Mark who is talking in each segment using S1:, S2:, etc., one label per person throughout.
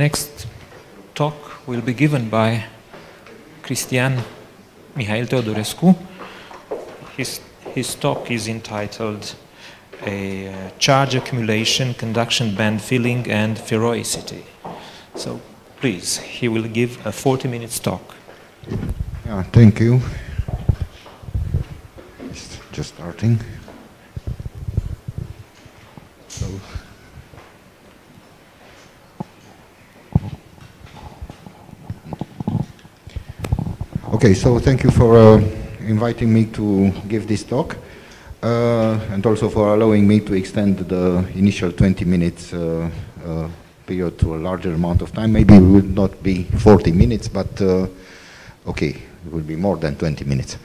S1: next talk will be given by Cristian Mihail Teodorescu. His talk is entitled Charge Accumulation, Conduction Band Filling and Ferroicity. So please, he will give a 40-minute talk.
S2: Yeah, thank you. It's just starting. So, okay, so thank you for inviting me to give this talk, and also for allowing me to extend the initial 20 minutes period to a larger amount of time. Maybe it will not be 40 minutes, but okay, it will be more than 20 minutes.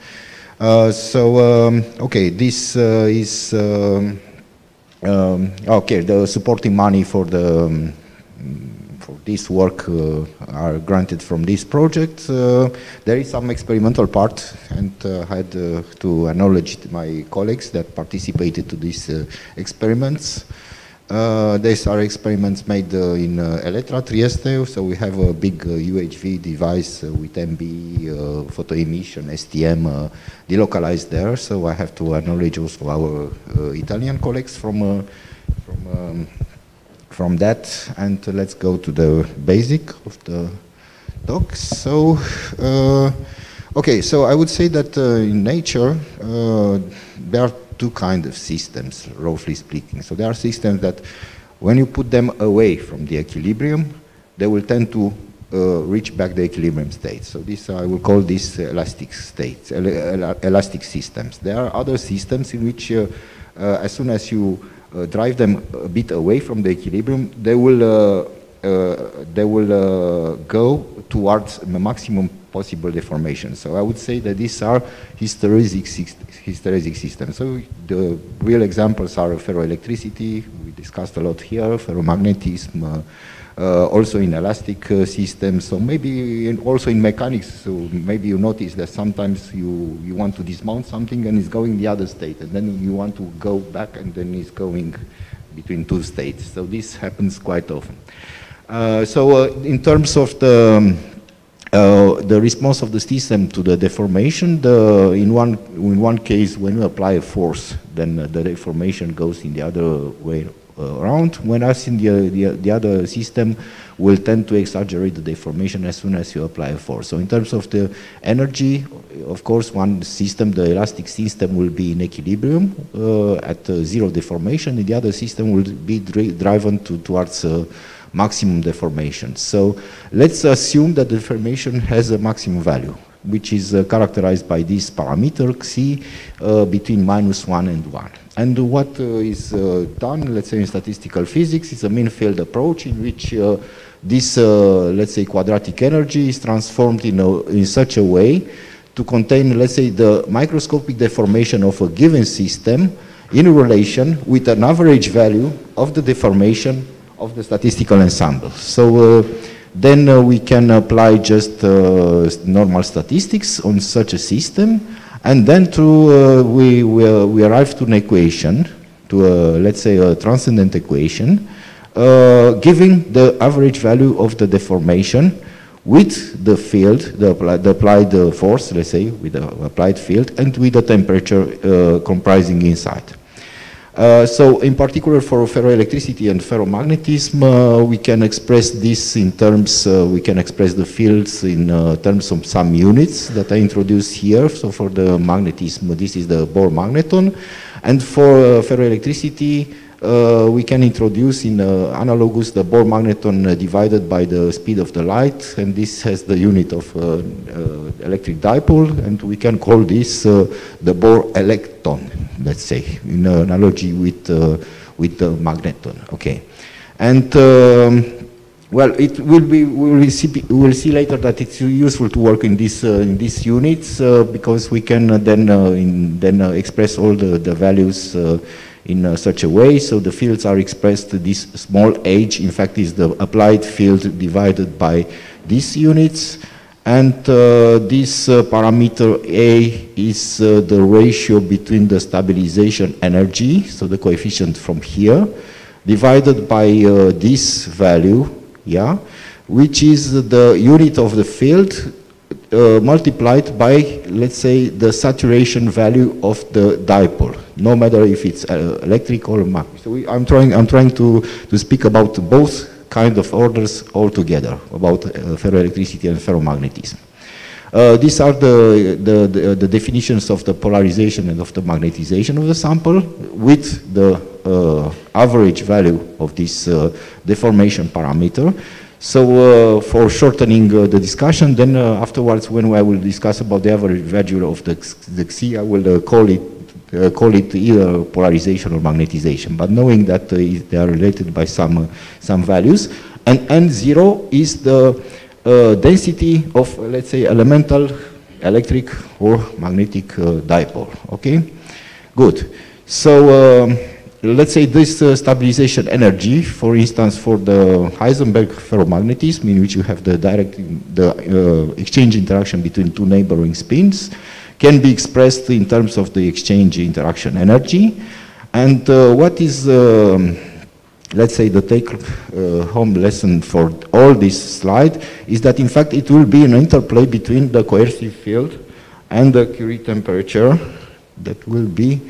S2: Okay, this is okay. The supporting money for the for this work are granted from this project. There is some experimental part, and I had to acknowledge my colleagues that participated to these experiments. These are experiments made in Electra Trieste, so we have a big UHV device with MB, photo emission, STM delocalized there, so I have to acknowledge also our Italian colleagues from that, and let's go to the basic of the talk. So, okay, so I would say that in nature there are two kinds of systems, roughly speaking. So there are systems that when you put them away from the equilibrium, they will tend to reach back the equilibrium state. So this, I will call this elastic states, elastic systems. There are other systems in which as soon as you drive them a bit away from the equilibrium, they will go towards the maximum possible deformation. So I would say that these are hysteresis systems. So the real examples are ferroelectricity, we discussed a lot here, ferromagnetism, also in elastic systems, so maybe also in mechanics. So maybe you notice that sometimes you want to dismount something and it's going the other state, and then you want to go back and then it's going between two states. So this happens quite often. In terms of the response of the system to the deformation, in one case, when you apply a force, then the deformation goes in the other way around, whereas in the other system will tend to exaggerate the deformation as soon as you apply a force. So in terms of the energy, of course, one system, the elastic system, will be in equilibrium at zero deformation, and the other system will be driven towards maximum deformation. So let's assume that the deformation has a maximum value, which is characterized by this parameter xi between -1 and 1. And what is done, let's say in statistical physics, is a mean field approach in which this, let's say, quadratic energy is transformed in such a way to contain, let's say, the microscopic deformation of a given system in relation with an average value of the deformation of the statistical ensemble. So then we can apply just normal statistics on such a system, and then we arrive to an equation, to let's say a transcendent equation, giving the average value of the deformation with the field, the applied force, let's say, with the applied field, and with the temperature comprising inside. So in particular for ferroelectricity and ferromagnetism, we can express this in terms, we can express the fields in terms of some units that I introduced here. So for the magnetism, this is the Bohr magneton. And for ferroelectricity, we can introduce in analogous the Bohr magneton divided by the speed of the light, and this has the unit of electric dipole, and we can call this the Bohr electron, let's say, in analogy with the magneton. Okay, and well, it will be. We will see later that it's useful to work in these units because we can then express all the values in such a way. So the fields are expressed, this small h, in fact, is the applied field divided by these units. And this parameter A is the ratio between the stabilization energy, so the coefficient from here, divided by this value, yeah, which is the unit of the field multiplied by, let's say, the saturation value of the dipole, no matter if it's electric or magnetic. So I'm trying to speak about both kind of orders altogether, about ferroelectricity and ferromagnetism. These are the definitions of the polarization and of the magnetization of the sample with the average value of this deformation parameter. So for shortening the discussion, then afterwards when I will discuss about the average value of the Xi, I will call it either polarization or magnetization, but knowing that they are related by some values. And N0 is the density of, let's say, elemental electric or magnetic dipole, okay? Good. So let's say this stabilization energy, for instance, for the Heisenberg ferromagnetism, in which you have the exchange interaction between two neighboring spins, can be expressed in terms of the exchange interaction energy. And what is, let's say, the take-home lesson for all this slide is that, in fact, it will be an interplay between the coercive field and the Curie temperature that will be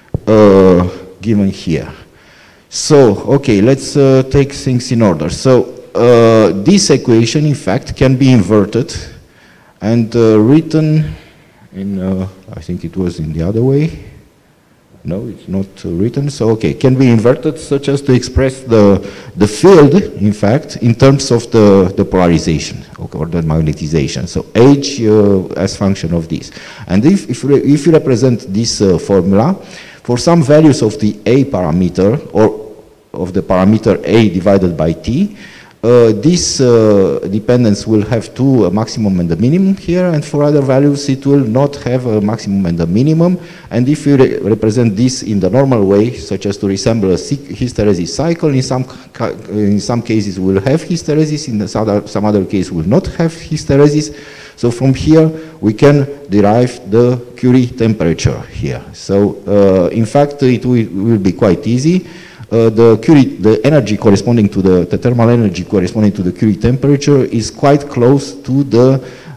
S2: given here. So, okay, let's take things in order. So, this equation, in fact, can be inverted and written in, I think it was in the other way. No, it's not written. So, okay, can be inverted such as to express the field, in fact, in terms of the polarization or the magnetization. So, H as function of this. And if you represent this formula, for some values of the A parameter, or of the parameter A divided by T, this dependence will have a maximum and a minimum here, and for other values it will not have a maximum and a minimum. And if you represent this in the normal way, such as to resemble a hysteresis cycle, in some cases will have hysteresis, in some other cases will not have hysteresis. So from here we can derive the Curie temperature here. So in fact it will be quite easy. The energy corresponding to the thermal energy corresponding to the Curie temperature is quite close to the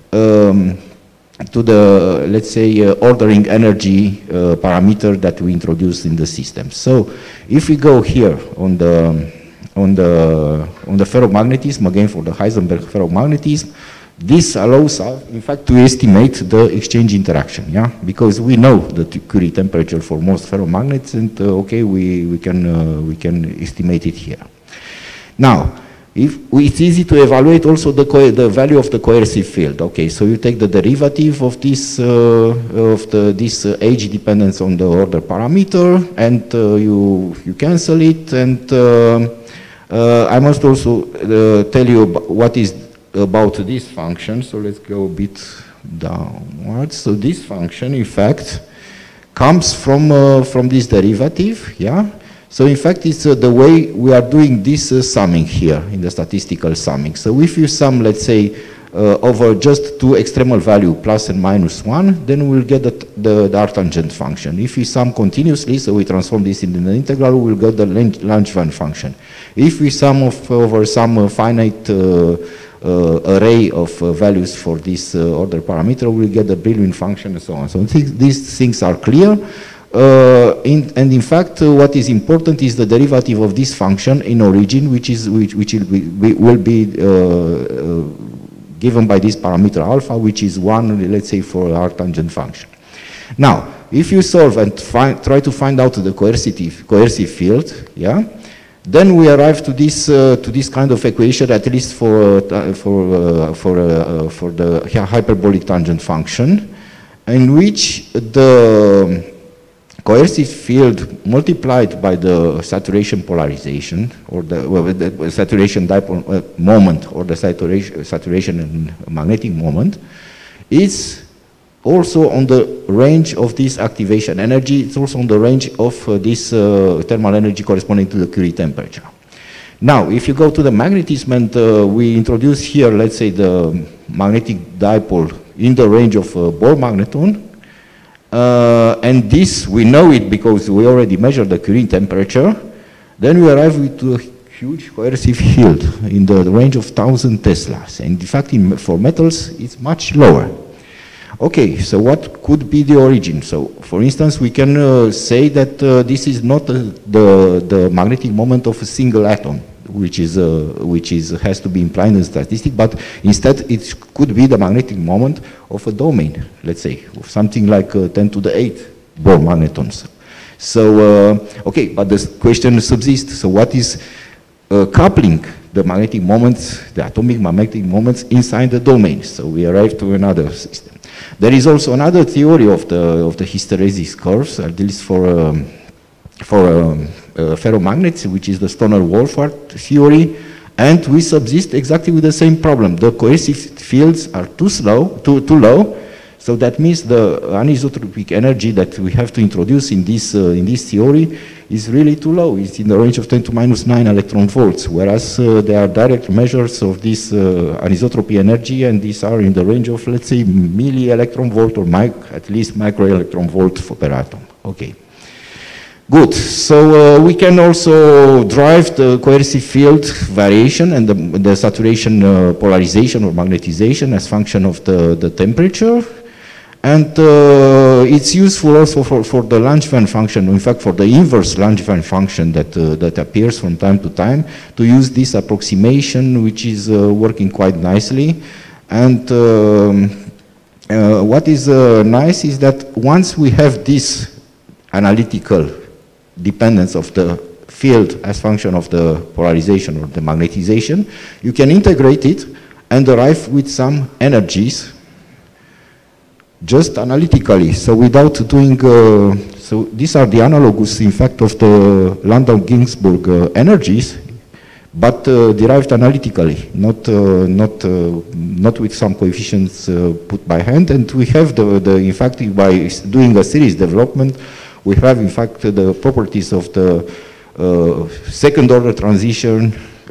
S2: let's say ordering energy parameter that we introduced in the system. So if we go here on the ferromagnetism, again for the Heisenberg ferromagnetism, this allows us, in fact, to estimate the exchange interaction, yeah, because we know the Curie temperature for most ferromagnets, and okay, we can estimate it here. Now, it's easy to evaluate also the value of the coercive field. Okay, so you take the derivative of this this H dependence on the order parameter, and you cancel it. And I must also tell you what is about this function. So let's go a bit downwards. So this function, in fact, comes from this derivative, yeah. So in fact, it's the way we are doing this summing here in the statistical summing. So if you sum, let's say, over just two extremal value, plus and minus 1, then we'll get the arctangent function. If we sum continuously, so we transform this into an integral, we'll get the Langevin function. If we sum over some finite array of values for this order parameter, we'll get the Brillouin function and so on. So these things are clear. And in fact, what is important is the derivative of this function in origin, which will be given by this parameter alpha, which is 1, let's say, for arctangent function. Now, if you solve and try to find out the coercive field, yeah, then we arrive to this kind of equation, at least for the hyperbolic tangent function, in which the coercive field multiplied by the saturation polarization, or the saturation dipole moment, or the saturation and magnetic moment, is also on the range of this activation energy. It's also on the range of this thermal energy corresponding to the Curie temperature. Now, if you go to the magnetism, and we introduce here, let's say, the magnetic dipole in the range of Bohr magneton, and this, we know it because we already measured the Curie temperature, then we arrive to huge coercive field in the range of 1,000 Teslas. And in fact, for metals, it's much lower. Okay, so what could be the origin? So, for instance, we can say that this is not the magnetic moment of a single atom, which has to be implied in the statistic, but instead it could be the magnetic moment of a domain, let's say, of something like 10 to the 8 Bohr magnetons. So, okay, but the question subsists. So, what is coupling the magnetic moments, the atomic magnetic moments inside the domain? So, we arrive to another system. There is also another theory of the hysteresis curves, at least for ferromagnets, which is the Stoner-Wolfart theory, and we subsist exactly with the same problem. The coercive fields are too low, so that means the anisotropic energy that we have to introduce in this theory is really too low. It's in the range of 10 to minus 9 electron volts, whereas there are direct measures of this anisotropy energy, and these are in the range of, let's say, milli electron volt or at least micro electron volt per atom. Okay. Good. So we can also drive the coercive field variation and the saturation polarization or magnetization as function of the temperature. And it's useful also for the Langevin function, in fact for the inverse Langevin function that appears from time to time, to use this approximation, which is working quite nicely. And what is nice is that once we have this analytical dependence of the field as function of the polarization or the magnetization, you can integrate it and arrive with some energies just analytically, so without doing, so these are the analogues, in fact, of the Landau-Ginzburg energies, but derived analytically, not with some coefficients put by hand. And we have in fact, by doing a series development, we have, in fact, the properties of the second order transition,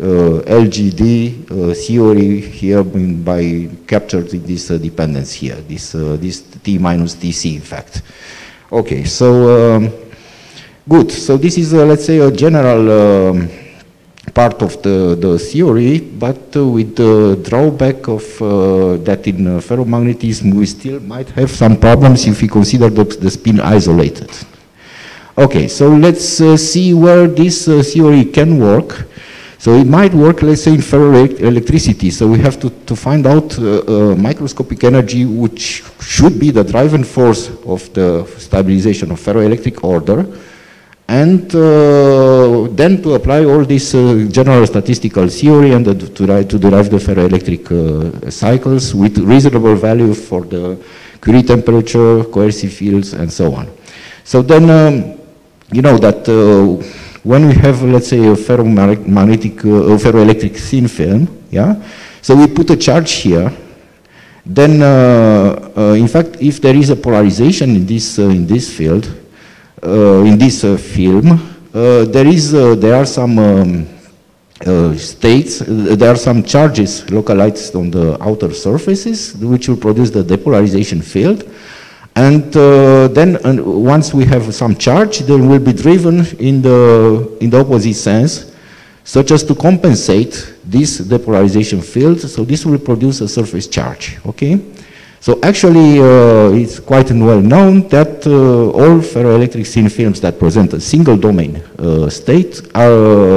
S2: LGD theory here by captured in this dependence here, this T minus TC, in fact. Okay, so good. So this is, let's say, a general part of the theory, but with the drawback of that in ferromagnetism we still might have some problems if we consider the spin isolated. Okay, so let's see where this theory can work. So it might work, let's say, in ferroelectricity. So we have to find out microscopic energy, which should be the driving force of the stabilization of ferroelectric order, and then to apply all this general statistical theory and to derive the ferroelectric cycles with reasonable value for the Curie temperature, coercive fields, and so on. So then, you know that when we have, let's say, a ferroelectric thin film, yeah, so we put a charge here, then, in fact, if there is a polarization in this field, in this film, there are some states, there are some charges localized on the outer surfaces, which will produce the depolarization field. And then once we have some charge, they will be driven in the opposite sense, such as to compensate this depolarization field. So this will produce a surface charge, okay? So actually, it's quite well known that all ferroelectric thin films that present a single domain state are,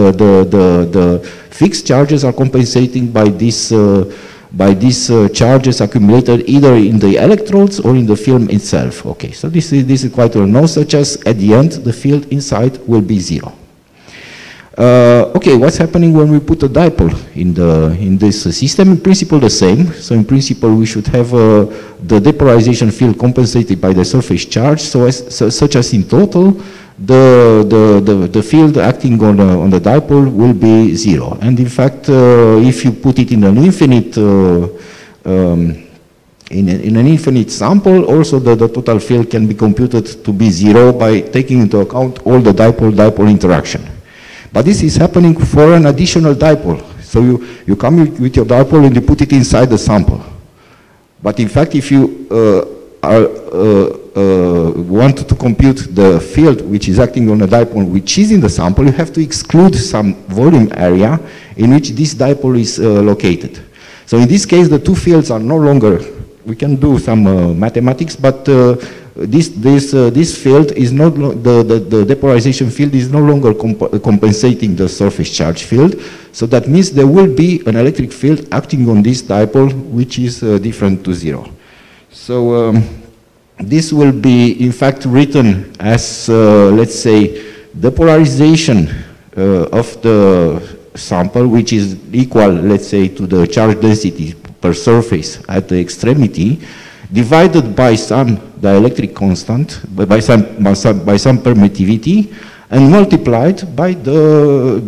S2: the fixed charges are compensating by these charges accumulated either in the electrodes or in the film itself. Okay, so this is quite well known, such as at the end the field inside will be zero. Okay, what's happening when we put a dipole in this system? In principle, the same. So in principle, we should have the depolarization field compensated by the surface charge, such as in total the field acting on the dipole will be zero. And in fact, if you put it in an infinite in an infinite sample, also the total field can be computed to be zero by taking into account all the dipole-dipole interaction. But this is happening for an additional dipole. So you come with your dipole and you put it inside the sample. But in fact, if you want to compute the field which is acting on a dipole which is in the sample, you have to exclude some volume area in which this dipole is located. So in this case, the two fields are no longer, we can do some mathematics, but this field is not, the depolarization field is no longer compensating the surface charge field. So that means there will be an electric field acting on this dipole which is different to zero. So this will be in fact written as, let's say, the polarization of the sample, which is equal, let's say, to the charge density per surface at the extremity, divided by some dielectric constant, by some permittivity, and multiplied by the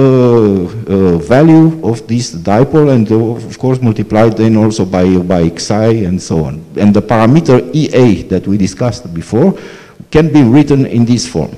S2: value of this dipole, and of course multiplied then also by xi and so on. And the parameter EA that we discussed before can be written in this form.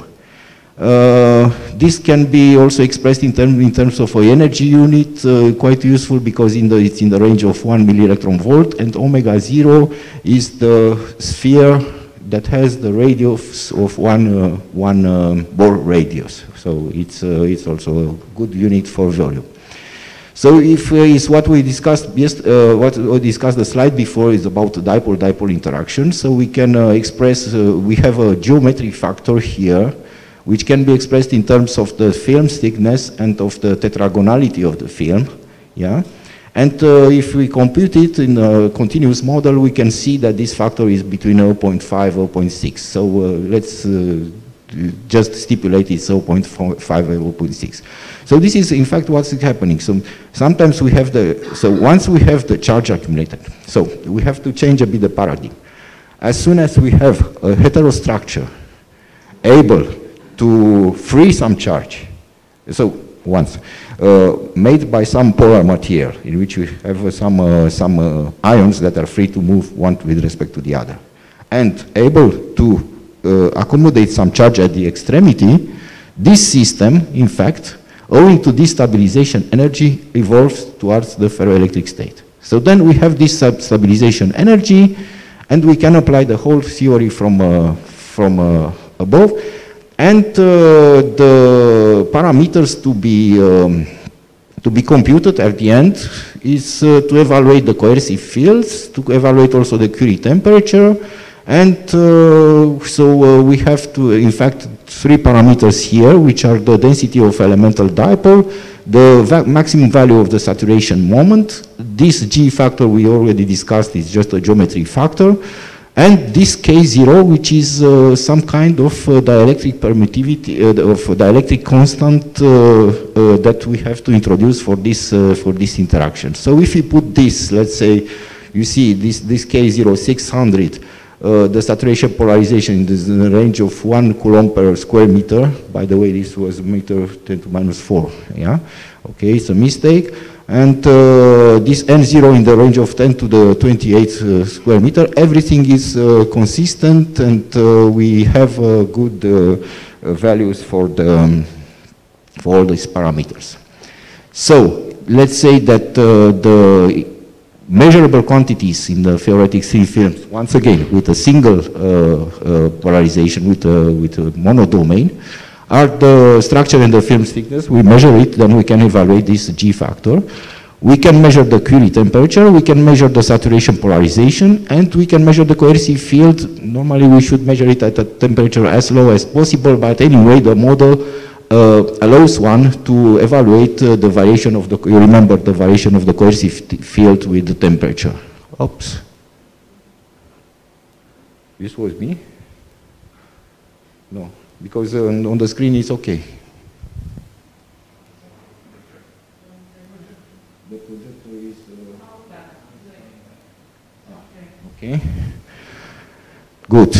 S2: This can be also expressed in terms of an energy unit, quite useful because it's in the range of 1 millielectron volt, and omega 0 is the sphere that has the radius of one Bohr radius. So it's also a good unit for volume. So if is what we discussed, what we discussed the slide before is about dipole-dipole interaction. So we can express, we have a geometric factor here, which can be expressed in terms of the film thickness and of the tetragonality of the film, yeah? And if we compute it in a continuous model, we can see that this factor is between 0.5 and 0.6. So let's just stipulate it's 0.5 and 0.6. So this is in fact what's happening. So sometimes we have once we have the charge accumulated, so we have to change a bit the paradigm. As soon as we have a heterostructure able to free some charge, so once made by some polar material in which we have some ions that are free to move one with respect to the other, and able to accommodate some charge at the extremity, this system, in fact, owing to this stabilization energy, evolves towards the ferroelectric state. So then we have this stabilization energy, and we can apply the whole theory from above. And the parameters to be computed at the end is to evaluate the coercive fields, to evaluate also the Curie temperature, and so we have to, in fact, three parameters here, which are the density of elemental dipole, the maximum value of the saturation moment. This G factor we already discussed is just a geometry factor. And this K0, which is some kind of dielectric permittivity, of dielectric constant that we have to introduce for this interaction. So if we put this, let's say, you see this K0 600, the saturation polarization is in the range of 1 coulomb per square meter. By the way, this was meter 10 to minus 4. Yeah, okay, it's a mistake. And this N0 in the range of 10 to the 28 square meter, everything is consistent, and we have good values for all these parameters. So let's say that the measurable quantities in the theoretic thin films, once again with a single polarization, with a monodomain, are the structure and the film thickness. We measure it, then we can evaluate this G factor. We can measure the Curie temperature, we can measure the saturation polarization, and we can measure the coercive field. Normally we should measure it at a temperature as low as possible, but anyway the model allows one to evaluate the variation of the, you remember the variation of the coercive field with the temperature. Oops. This was me? No. Because on the screen it's okay. The projector is okay. Good.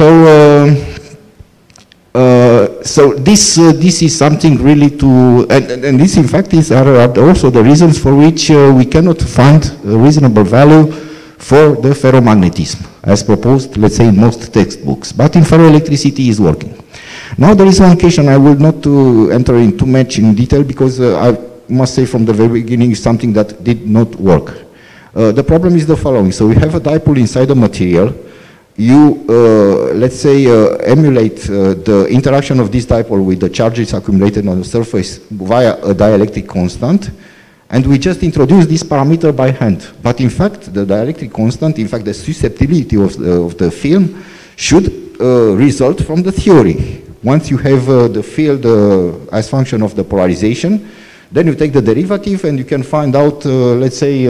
S2: So this is something really to, and this in fact are also the reasons for which we cannot find a reasonable value for the ferromagnetism as proposed, let's say, in most textbooks. But in ferroelectricity is working. Now there is one question I will not enter in too much in detail, because I must say from the very beginning is something that did not work. The problem is the following. So we have a dipole inside the material, you, let's say, emulate the interaction of this dipole with the charges accumulated on the surface via a dielectric constant, and we just introduce this parameter by hand. But in fact, the dielectric constant, in fact, the susceptibility of the film should result from the theory. Once you have the field as function of the polarization, then you take the derivative and you can find out, let's say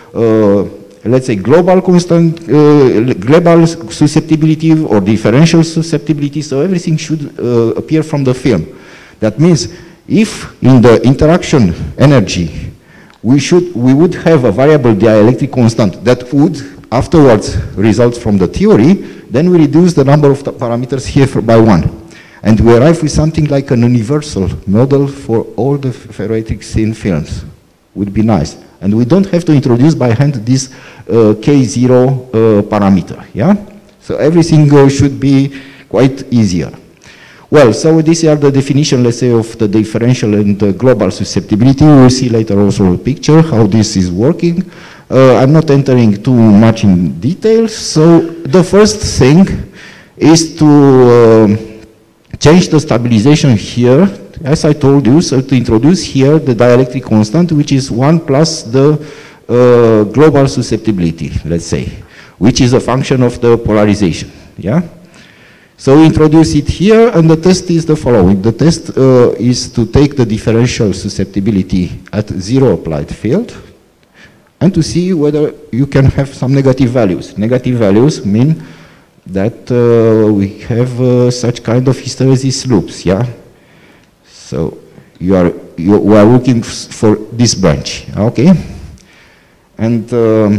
S2: global constant, global susceptibility or differential susceptibility. So everything should appear from the film. That means if in the interaction energy we would have a variable dielectric constant that would afterwards result from the theory, then we reduce the number of parameters here by 1. And we arrive with something like an universal model for all the ferroelectric thin films. Would be nice. And we don't have to introduce by hand this K0 parameter, yeah? So everything should be quite easier. Well, so these are the definition, let's say, of the differential and the global susceptibility. We'll see later also a picture how this is working. I'm not entering too much in details. So the first thing is to change the stabilization here, as I told you, so to introduce here the dielectric constant, which is 1 plus the global susceptibility, let's say, which is a function of the polarization, yeah? So we introduce it here, and the test is the following. The test is to take the differential susceptibility at 0 applied field, and to see whether you can have some negative values. Negative values mean that we have such kind of hysteresis loops, yeah? So we are looking for this branch, okay? And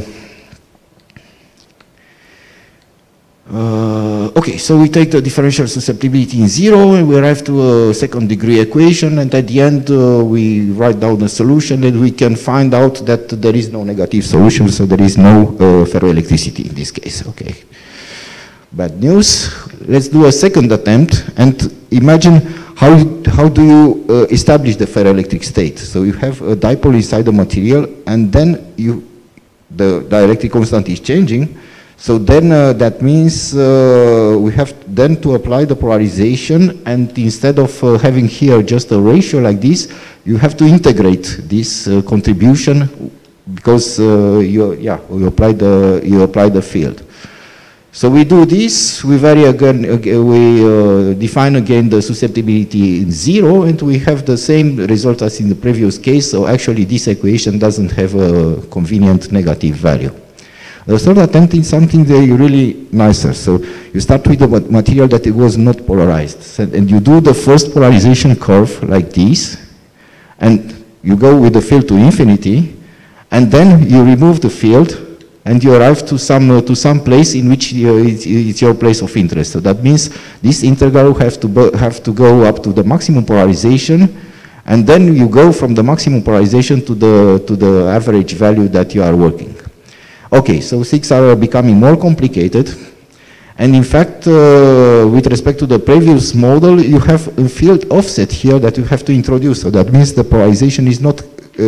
S2: okay, so we take the differential susceptibility in 0, and we arrive to a second degree equation, and at the end we write down the solution, and we can find out that there is no negative solution, so there is no ferroelectricity in this case, okay? Bad news. Let's do a second attempt and imagine how do you establish the ferroelectric state. So you have a dipole inside the material, and then the dielectric constant is changing. So then that means we have then to apply the polarization, and instead of having here just a ratio like this, you have to integrate this contribution because you apply the field. So we do this, we vary again, we define again the susceptibility in 0, and we have the same result as in the previous case. So actually this equation doesn't have a convenient negative value. The third attempt is something really nicer. So you start with the material that it was not polarized, and you do the first polarization curve like this, and you go with the field to infinity, and then you remove the field, and you arrive to some place in which it's your place of interest. So that means this integral have to go up to the maximum polarization, and then you go from the maximum polarization to the average value that you are working. Okay, so things are becoming more complicated, and in fact, with respect to the previous model, you have a field offset here that you have to introduce. So that means the polarization is not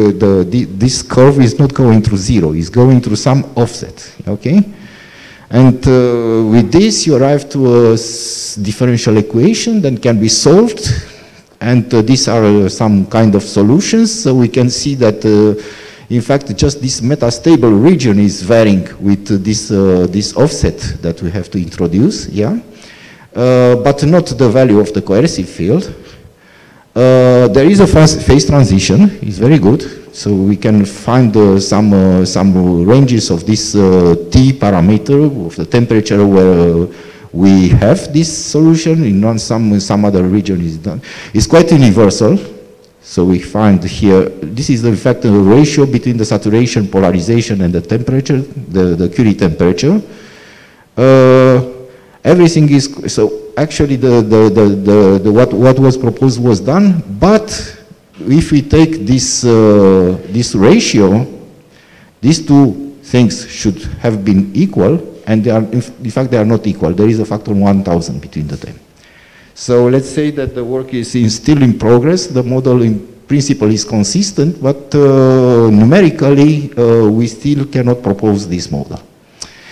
S2: this curve is not going through 0, it's going through some offset, okay? And with this, you arrive to a differential equation that can be solved, and these are some kind of solutions. So we can see that, in fact, just this metastable region is varying with this offset that we have to introduce, yeah? But not the value of the coercive field. There is a phase transition, it's very good. So we can find some ranges of this T parameter of the temperature where we have this solution. In some other region is done. It's quite universal. So we find here, this is in fact the ratio between the saturation, polarization, and the temperature, the Curie temperature. Everything is, so actually what was proposed was done, but if we take this ratio, these two things should have been equal, and they are, in fact they are not equal. There is a factor 1000 between the two. So let's say that the work is still in progress. The model in principle is consistent, but numerically we still cannot propose this model.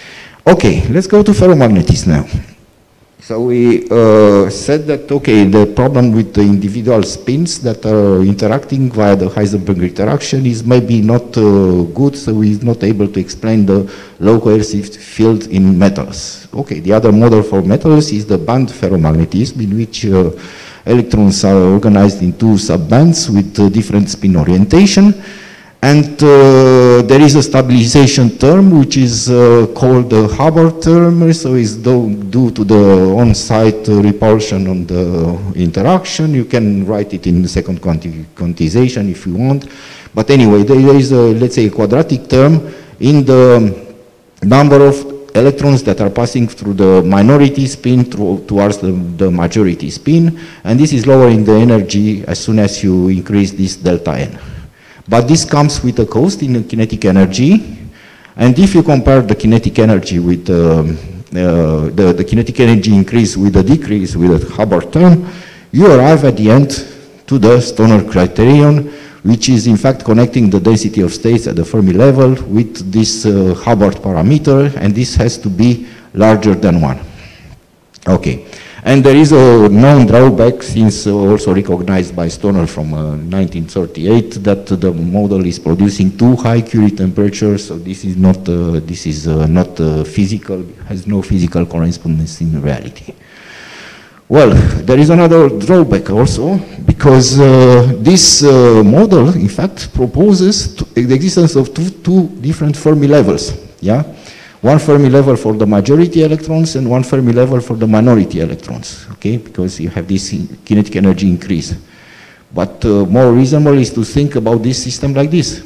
S2: Okay, let's go to ferromagnetism now. So we said that, okay, the problem with the individual spins that are interacting via the Heisenberg interaction is maybe not good, so we're not able to explain the low coercive field in metals. Okay, the other model for metals is the band ferromagnetism, in which electrons are organized in two subbands with different spin orientation. And there is a stabilization term which is called the Hubbard term, so it's due to the on-site repulsion on the interaction. You can write it in the second quantization if you want. But anyway, there is a, let's say, a quadratic term in the number of electrons that are passing through the minority spin towards the majority spin, and this is lowering the energy as soon as you increase this delta n. But this comes with a cost in kinetic energy, and if you compare the kinetic energy with the kinetic energy increase with the decrease with the Hubbard term, you arrive at the end to the Stoner criterion, which is in fact connecting the density of states at the Fermi level with this Hubbard parameter, and this has to be larger than 1. Okay. And there is a known drawback, since also recognized by Stoner from 1938, that the model is producing too high Curie temperatures, so this is not physical, has no physical correspondence in reality. Well, there is another drawback also, because this model, in fact, proposes the existence of two different Fermi levels, yeah? One Fermi level for the majority electrons and one Fermi level for the minority electrons, okay? Because you have this kinetic energy increase. But more reasonable is to think about this system like this.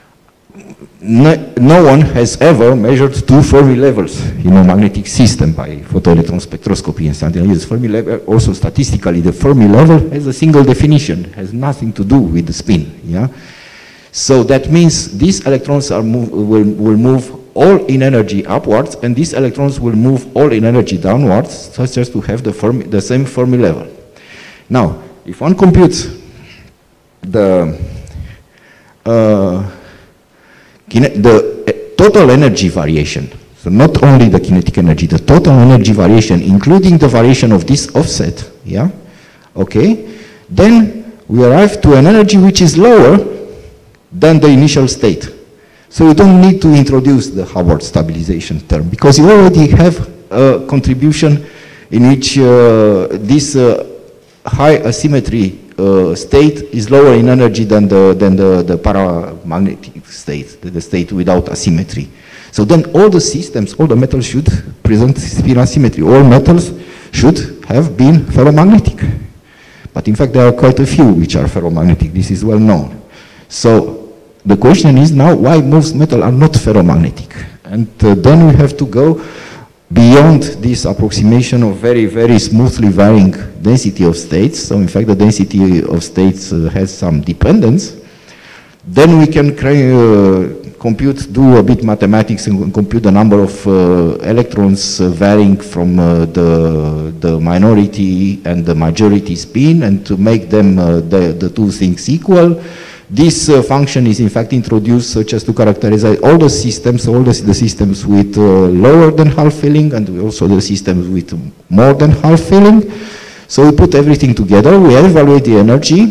S2: No one has ever measured two Fermi levels in a magnetic system by photoelectron spectroscopy and something like this. Fermi level, also statistically, the Fermi level has a single definition, has nothing to do with the spin, yeah? So that means these electrons are will move all in energy upwards, and these electrons will move all in energy downwards, such as to have the same Fermi level. Now, if one computes the total energy variation, so not only the kinetic energy, the total energy variation, including the variation of this offset, yeah, okay, then we arrive to an energy which is lower than the initial state. So you don't need to introduce the Hubbard stabilization term, because you already have a contribution in which this high asymmetry state is lower in energy than the paramagnetic state, the state without asymmetry. So then all the systems, all the metals should present spin asymmetry. All metals should have been ferromagnetic. But in fact, there are quite a few which are ferromagnetic. This is well known. So the question is now, why most metals are not ferromagnetic? And then we have to go beyond this approximation of very, very smoothly varying density of states. So in fact, the density of states has some dependence. Then we can do a bit mathematics and compute the number of electrons varying from the minority and the majority spin, and to make them the two things equal. This function is in fact introduced such as to characterize all the systems, all the systems with lower than half filling, and also the systems with more than half filling. So we put everything together, we evaluate the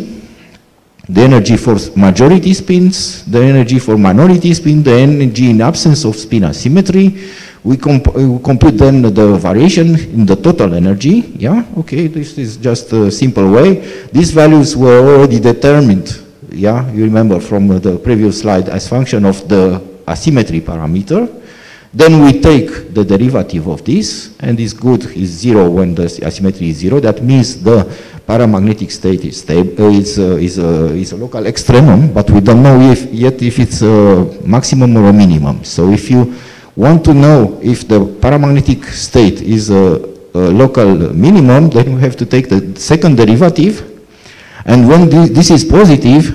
S2: energy for majority spins, the energy for minority spin, the energy in absence of spin asymmetry. We compute then the variation in the total energy. Yeah, okay, this is just a simple way. These values were already determined, yeah, you remember from the previous slide, as function of the asymmetry parameter. Then we take the derivative of this, and this good is 0 when the asymmetry is 0. That means the paramagnetic state is stable, is a local extremum, but we don't know yet if it's a maximum or a minimum. So if you want to know if the paramagnetic state is a local minimum, then you have to take the second derivative, and when this is positive,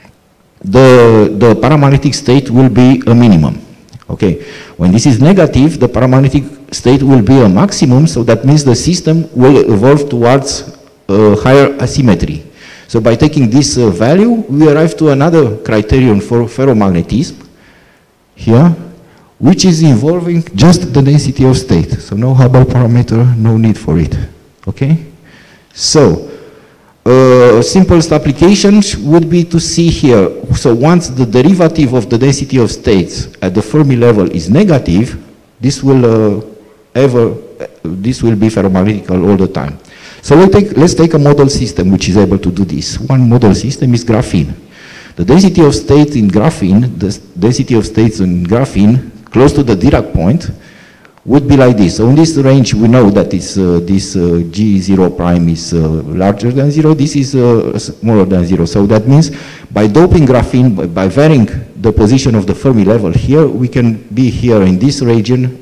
S2: the paramagnetic state will be a minimum. Okay, when this is negative, the paramagnetic state will be a maximum, so that means the system will evolve towards higher asymmetry. So by taking this value, we arrive to another criterion for ferromagnetism here, which is involving just the density of state. So no Hubble parameter, no need for it. Okay? So, simplest application would be to see here. So once the derivative of the density of states at the Fermi level is negative, this will be ferromagnetical all the time. So let's take a model system which is able to do this. One model system is graphene. The density of states in graphene, close to the Dirac point, would be like this. So in this range, we know that this G0 prime is larger than 0. This is smaller than 0. So that means by doping graphene, by varying the position of the Fermi level here, we can be here in this region,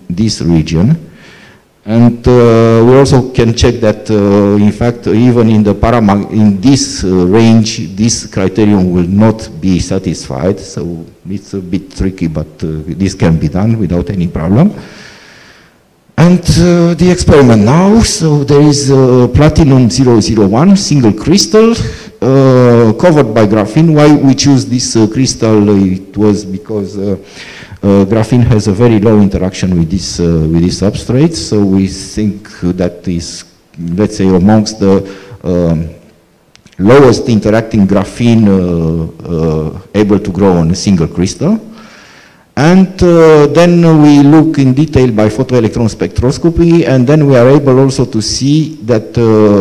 S2: And we also can check that, in fact, even in this range, this criterion will not be satisfied. So it's a bit tricky, but this can be done without any problem. And the experiment now, so there is platinum 001, single crystal, covered by graphene. Why we choose this crystal? It was because graphene has a very low interaction with this substrate, so we think that is, let's say, amongst the lowest interacting graphene able to grow on a single crystal. And then we look in detail by photoelectron spectroscopy, and then we are able also to see that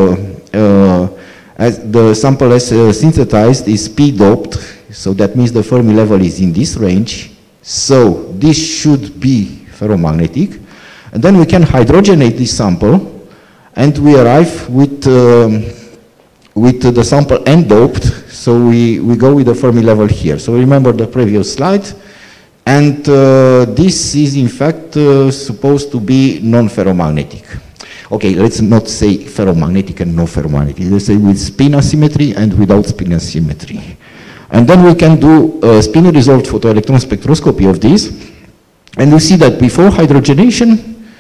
S2: as the sample as synthesized is p-doped, so that means the Fermi level is in this range. So this should be ferromagnetic. And then we can hydrogenate this sample, and we arrive with the sample n-doped, so we go with the Fermi level here. So remember the previous slide. And this is in fact supposed to be non-ferromagnetic. Okay, let's not say ferromagnetic and non-ferromagnetic. Let's say with spin asymmetry and without spin asymmetry. And then we can do spin resolved photoelectron spectroscopy of this. And you see that before hydrogenation,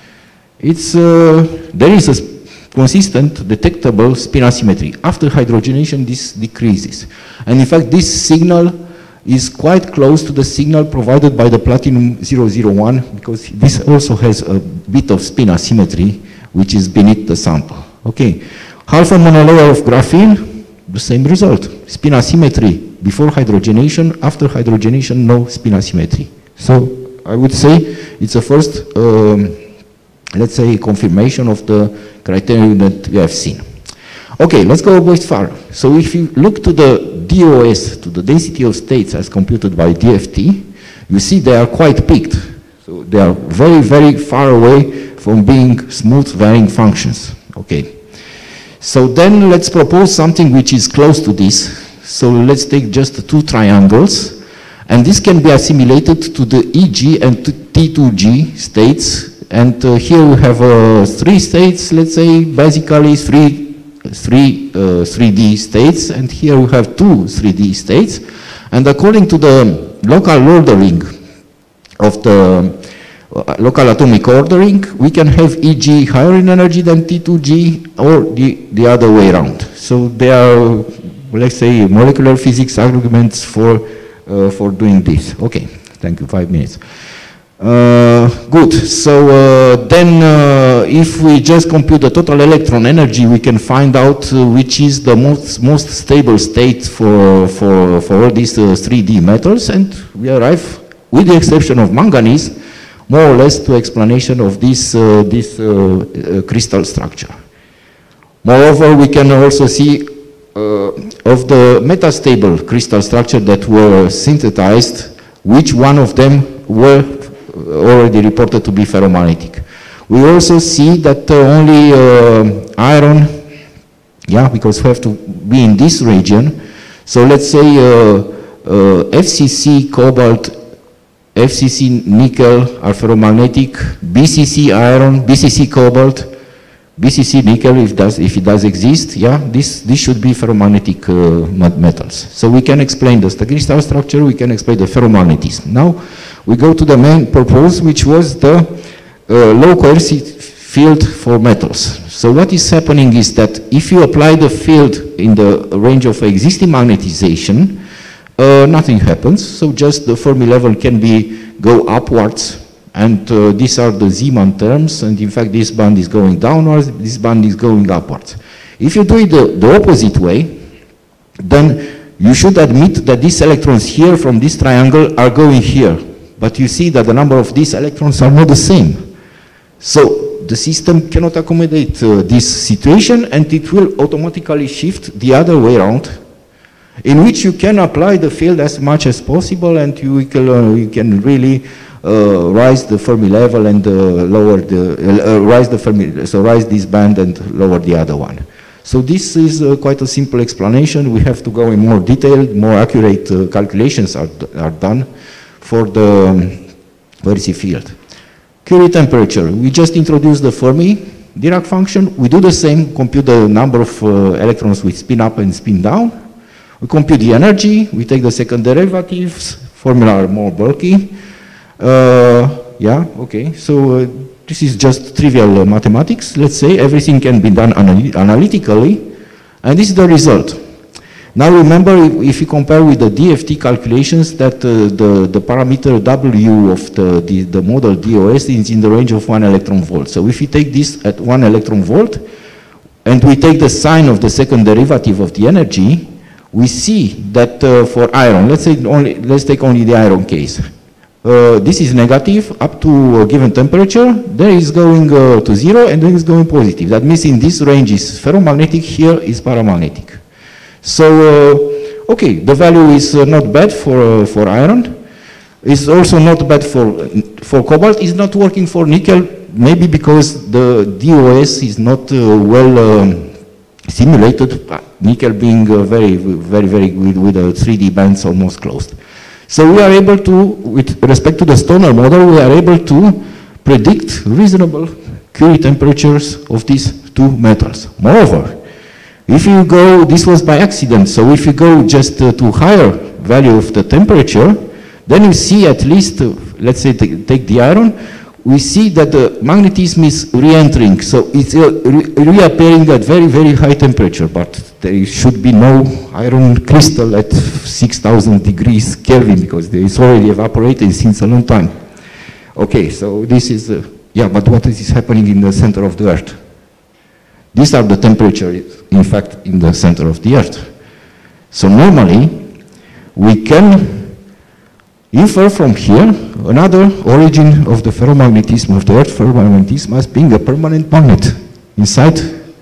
S2: there is a consistent detectable spin asymmetry. After hydrogenation, this decreases. And in fact, this signal is quite close to the signal provided by the platinum 001, because this also has a bit of spin asymmetry, which is beneath the sample. Okay, half a monolayer of graphene, the same result. Spin asymmetry before hydrogenation, after hydrogenation, no spin asymmetry. So I would say it's a first, let's say, confirmation of the criterion that we have seen. Okay, let's go a bit far. So if you look to the DOS, to the density of states as computed by DFT, you see they are quite peaked. So they are very, very far away from being smooth varying functions. Okay. So then let's propose something which is close to this. So let's take just two triangles, and this can be assimilated to the EG and T2G states. And here we have 3 states, let's say, basically 3D states, and here we have 2 3D states. And according to the local ordering of the local atomic ordering, we can have EG higher in energy than T2G, or the other way around. So there are, let's say, molecular physics arguments for doing this. Okay, thank you, 5 minutes. Good, so then if we just compute the total electron energy, we can find out which is the most stable state for all these 3D metals, and we arrive, with the exception of manganese, more or less to explanation of this crystal structure. Moreover, we can also see of the metastable crystal structure that were synthesized, which one of them were already reported to be ferromagnetic. We also see that only iron, yeah, because we have to be in this region. So let's say FCC cobalt, FCC nickel are ferromagnetic, BCC iron, BCC cobalt, BCC nickel, if it does exist, yeah, this should be ferromagnetic metals. So we can explain the crystal structure, we can explain the ferromagnetism. Now we go to the main purpose, which was the low coercive field for metals. So what is happening is that if you apply the field in the range of existing magnetization, nothing happens. So just the Fermi level can go upwards, and these are the Zeeman terms, and in fact this band is going downwards, this band is going upwards. If you do it the opposite way, then you should admit that these electrons here from this triangle are going here, but you see that the number of these electrons are not the same. So the system cannot accommodate this situation, and it will automatically shift the other way around, in which you can apply the field as much as possible, and you can really rise the Fermi level and lower rise this band and lower the other one. So this is quite a simple explanation. We have to go in more detail, more accurate calculations are done for the Verisy field. Curie temperature, we just introduced the Fermi Dirac function. We do the same, compute the number of electrons with spin up and spin down. We compute the energy, we take the second derivatives, formula are more bulky. Yeah, okay, so this is just trivial mathematics. Let's say everything can be done analytically, and this is the result. Now remember, if you compare with the DFT calculations, that the parameter W of the model DOS is in the range of 1 electron volt. So if you take this at 1 electron volt, and we take the sign of the second derivative of the energy, we see that for iron, let's take only the iron case. This is negative up to a given temperature, there is going to 0, and then it's going positive. That means in this range is ferromagnetic, here is paramagnetic. So, okay, the value is not bad for iron. It's also not bad for cobalt. It's not working for nickel, maybe because the DOS is not well simulated, nickel being very good with the 3D bands almost closed. So we are able to, with respect to the Stoner model, we are able to predict reasonable Curie temperatures of these two metals. Moreover, if you go, this was by accident, so if you go just to higher value of the temperature, then you see at least, let's say take the iron, we see that the magnetism is re-entering, so it's reappearing at very high temperature, but there should be no iron crystal at 6,000 degrees Kelvin, because it's already evaporated since a long time. Okay, so this is, yeah, but what is happening in the center of the Earth? These are the temperatures, in fact, in the center of the Earth. So normally, we can infer from here another origin of the ferromagnetism of the Earth, ferromagnetism as being a permanent magnet inside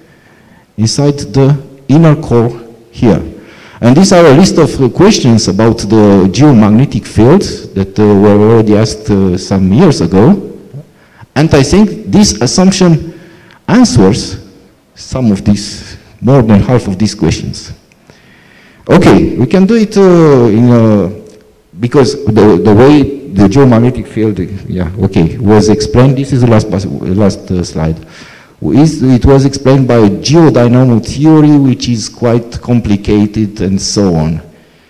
S2: the inner core here. And these are a list of questions about the geomagnetic fields that were already asked some years ago. And I think this assumption answers some of these, more than half of these questions. Okay, we can do it because the way the geomagnetic field, yeah, okay, was explained. This is the last slide. It was explained by geodynamo theory, which is quite complicated and so on.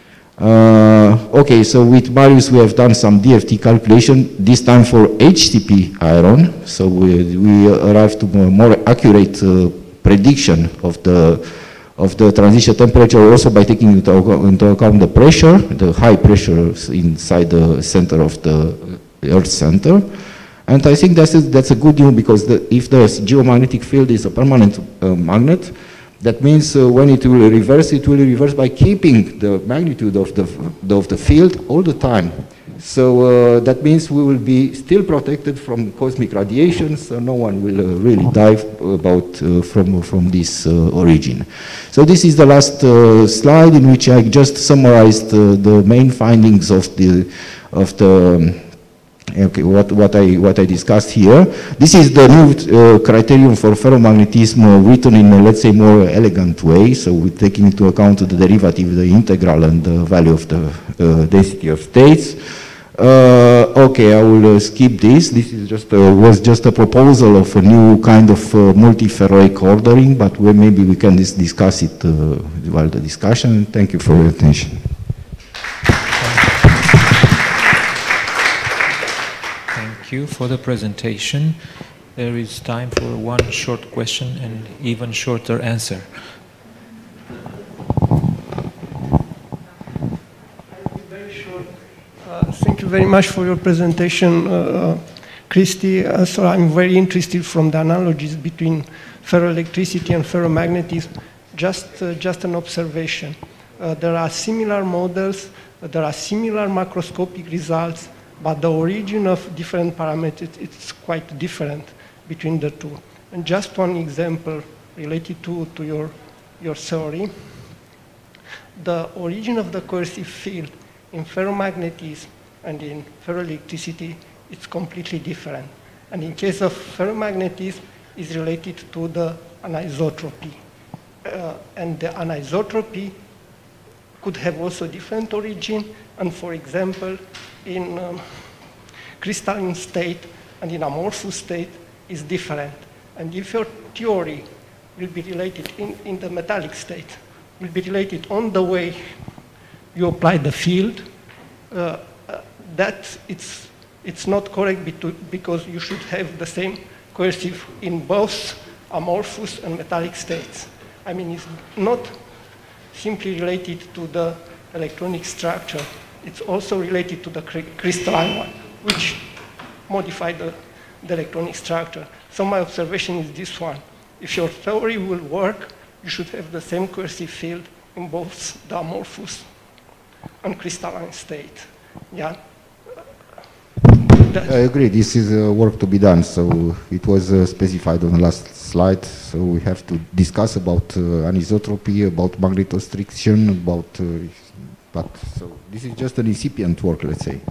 S2: Okay, so with Marius we have done some DFT calculation, this time for HCP iron. So we arrived to a more accurate prediction of the transition temperature, also by taking into account the pressure, the high pressure inside the center of the Earth center. And I think that's a good news, because if the geomagnetic field is a permanent magnet, that means when it will reverse by keeping the magnitude of the field all the time. So that means we will be still protected from cosmic radiation, so no one will really die from this origin. So this is the last slide, in which I just summarized the main findings of what I discussed here. This is the new criterion for ferromagnetism written in a, let's say, more elegant way. So we're taking into account the derivative, the integral, and the value of the density of states. Okay, I will skip this. This is was just a proposal of a new kind of multi-ferroic ordering, but maybe we can discuss it while the discussion. Thank you for your attention.
S1: Thank you for the presentation. There is time for one short question and even shorter answer.
S3: you very much for your presentation, Christy. So I'm very interested from the analogies between ferroelectricity and ferromagnetism. Just an observation. There are similar models, there are similar macroscopic results, but the origin of different parameters, it's quite different between the two. And just one example related to your theory. The origin of the coercive field in ferromagnetism and in ferroelectricity, it's completely different. And in case of ferromagnetism, it's related to the anisotropy. And the anisotropy could have also different origin. And for example, in crystalline state and in amorphous state is different. And if your theory will be related in the metallic state, will be related on the way you apply the field, that it's not correct because you should have the same coercive in both amorphous and metallic states. I mean, it's not simply related to the electronic structure, it's also related to the crystalline one, which modify the electronic structure. So my observation is this one. If your theory will work, you should have the same coercive field in both the amorphous and crystalline state. Yeah.
S2: I agree, this is work to be done, so it was specified on the last slide, so we have to discuss about anisotropy, about magnetostriction, about, so this is just an incipient work, let's say.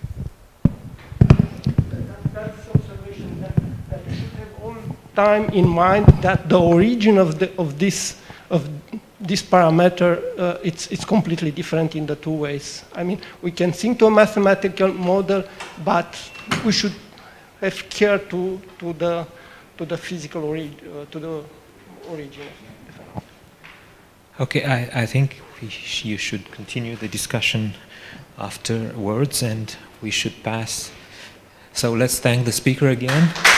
S3: That's observation that you should have all time in mind that the origin of this parameter, it's completely different in the two ways. I mean, we can think to a mathematical model, but we should have care to the physical origin, to the origin.
S1: Okay, I think you should continue the discussion afterwards, and we should pass. So let's thank the speaker again.